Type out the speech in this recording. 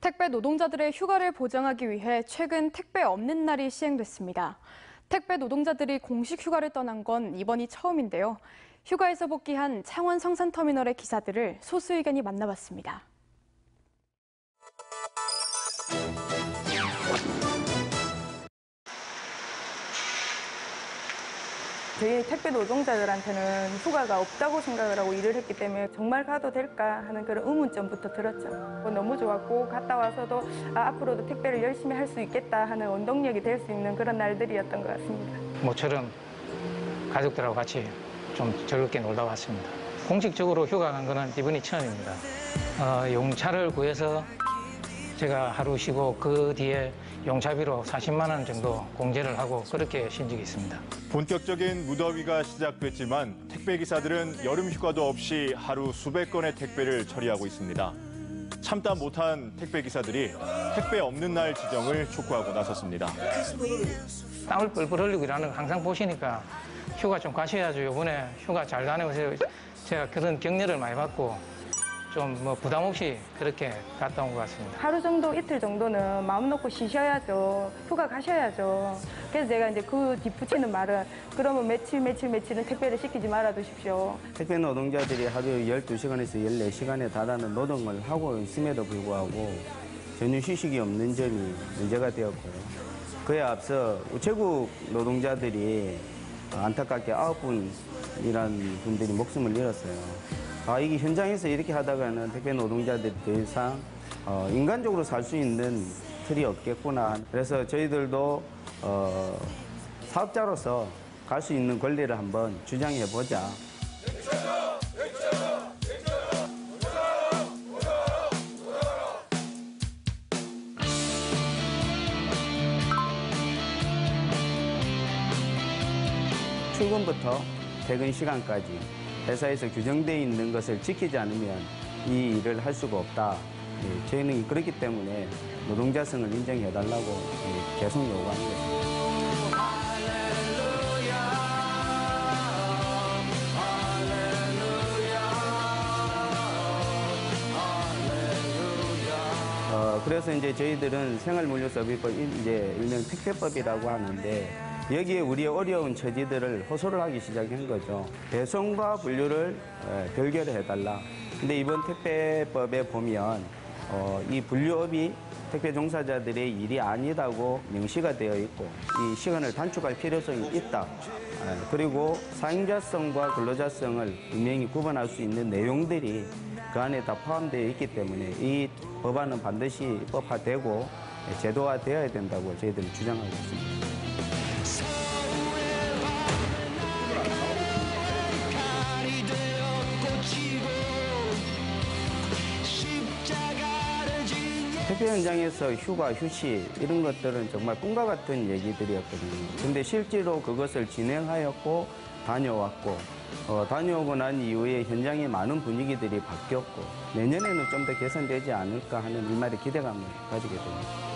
택배 노동자들의 휴가를 보장하기 위해 최근 택배 없는 날이 시행됐습니다. 택배 노동자들이 공식 휴가를 떠난 건 이번이 처음인데요. 휴가에서 복귀한 창원 성산터미널의 기사들을 소수 의견이 만나봤습니다. 저희 택배 노동자들한테는 휴가가 없다고 생각을 하고 일을 했기 때문에 정말 가도 될까 하는 그런 의문점부터 들었죠. 너무 좋았고 갔다 와서도 앞으로도 택배를 열심히 할 수 있겠다 하는 원동력이 될 수 있는 그런 날들이었던 것 같습니다. 모처럼 가족들하고 같이 좀 즐겁게 놀다 왔습니다. 공식적으로 휴가 간 거는 이번이 처음입니다. 용차를 구해서 제가 하루 쉬고 그 뒤에 용차비로 40만 원 정도 공제를 하고 그렇게 쉰 적이 있습니다. 본격적인 무더위가 시작됐지만 택배기사들은 여름 휴가도 없이 하루 수백 건의 택배를 처리하고 있습니다. 참다 못한 택배기사들이 택배 없는 날 지정을 촉구하고 나섰습니다. 땀을 뻘뻘 흘리고 일하는 거 항상 보시니까 휴가 좀 가셔야죠. 이번에 휴가 잘 다녀오세요. 제가 그런 격려를 많이 받고 좀 부담 없이 그렇게 갔다 온 것 같습니다. 하루 정도, 이틀 정도는 마음 놓고 쉬셔야죠. 휴가 가셔야죠. 그래서 제가 이제 그 뒷붙이는 말은 그러면 며칠은 택배를 시키지 말아 두십시오. 택배 노동자들이 하루 12시간에서 14시간에 달하는 노동을 하고 있음에도 불구하고 전혀 휴식이 없는 점이 문제가 되었고요. 그에 앞서 우체국 노동자들이 안타깝게 9분이라는 분들이 목숨을 잃었어요. 이게 현장에서 이렇게 하다가는 택배 노동자들이 더 이상 인간적으로 살 수 있는 틀이 없겠구나. 그래서 저희들도 사업자로서 갈 수 있는 권리를 한번 주장해보자. 출근부터 퇴근 시간까지 회사에서 규정되어 있는 것을 지키지 않으면 이 일을 할 수가 없다. 저희는 그렇기 때문에 노동자성을 인정해달라고 계속 요구하는 것입니다. 그래서 이제 저희들은 생활물류서비스법 이제 일명 택배법이라고 하는데 여기에 우리의 어려운 처지들을 호소를 하기 시작한 거죠. 배송과 분류를 별개로 해달라. 근데 이번 택배법에 보면 이 분류업이 택배 종사자들의 일이 아니다고 명시가 되어 있고 이 시간을 단축할 필요성이 있다. 그리고 사용자성과 근로자성을 분명히 구분할 수 있는 내용들이 그 안에 다 포함되어 있기 때문에 이 법안은 반드시 법화되고 제도화되어야 된다고 저희들은 주장하고 있습니다. 택배 현장에서 휴가, 휴식 이런 것들은 정말 꿈과 같은 얘기들이었거든요. 근데 실제로 그것을 진행하였고 다녀왔고 다녀오고 난 이후에 현장의 많은 분위기들이 바뀌었고 내년에는 좀 더 개선되지 않을까 하는 일말의 기대감을 가지게 됩니다.